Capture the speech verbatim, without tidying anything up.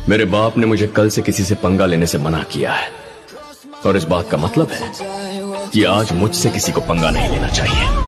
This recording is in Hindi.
मेरे बाप ने मुझे कल से किसी से पंगा लेने से मना किया है, और इस बात का मतलब है कि आज मुझसे किसी को पंगा नहीं लेना चाहिए।